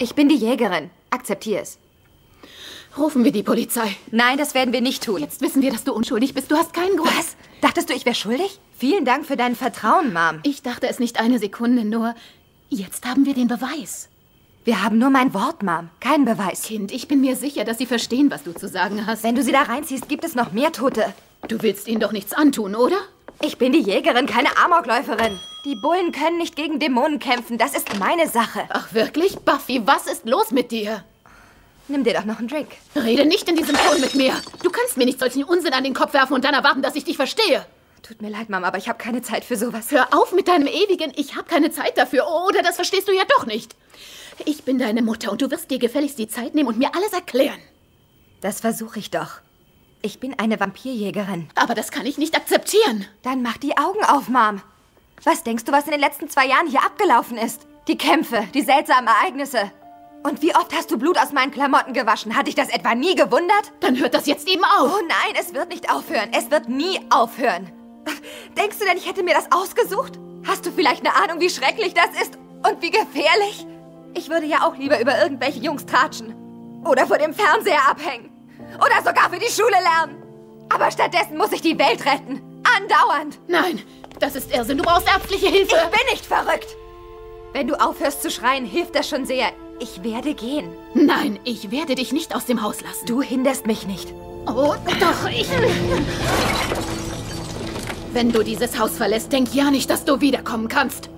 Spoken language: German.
Ich bin die Jägerin. Akzeptier es. Rufen wir die Polizei. Nein, das werden wir nicht tun. Jetzt wissen wir, dass du unschuldig bist. Du hast keinen Grund. Was? Dachtest du, ich wäre schuldig? Vielen Dank für dein Vertrauen, Mom. Ich dachte es nicht eine Sekunde, nur jetzt haben wir den Beweis. Wir haben nur mein Wort, Mom. Keinen Beweis. Kind, ich bin mir sicher, dass sie verstehen, was du zu sagen hast. Wenn du sie da reinziehst, gibt es noch mehr Tote. Du willst ihnen doch nichts antun, oder? Ich bin die Jägerin, keine Amokläuferin. Die Bullen können nicht gegen Dämonen kämpfen. Das ist meine Sache. Ach wirklich? Buffy, was ist los mit dir? Nimm dir doch noch einen Drink. Rede nicht in diesem Ton mit mir. Du kannst mir nicht solchen Unsinn an den Kopf werfen und dann erwarten, dass ich dich verstehe. Tut mir leid, Mom, aber ich habe keine Zeit für sowas. Hör auf mit deinem ewigen Ich habe keine Zeit dafür. Oder das verstehst du ja doch nicht. Ich bin deine Mutter und du wirst dir gefälligst die Zeit nehmen und mir alles erklären. Das versuche ich doch. Ich bin eine Vampirjägerin. Aber das kann ich nicht akzeptieren. Dann mach die Augen auf, Mom. Was denkst du, was in den letzten 2 Jahren hier abgelaufen ist? Die Kämpfe, die seltsamen Ereignisse. Und wie oft hast du Blut aus meinen Klamotten gewaschen? Hat dich das etwa nie gewundert? Dann hört das jetzt eben auf. Oh nein, es wird nicht aufhören. Es wird nie aufhören. Denkst du denn, ich hätte mir das ausgesucht? Hast du vielleicht eine Ahnung, wie schrecklich das ist und wie gefährlich? Ich würde ja auch lieber über irgendwelche Jungs tratschen. Oder vor dem Fernseher abhängen. Oder sogar für die Schule lernen. Aber stattdessen muss ich die Welt retten. Andauernd. Nein, das ist Irrsinn. Du brauchst ärztliche Hilfe. Ich bin nicht verrückt. Wenn du aufhörst zu schreien, hilft das schon sehr. Ich werde gehen. Nein, ich werde dich nicht aus dem Haus lassen. Du hinderst mich nicht. Oh, doch, ich... Wenn du dieses Haus verlässt, denk ja nicht, dass du wiederkommen kannst.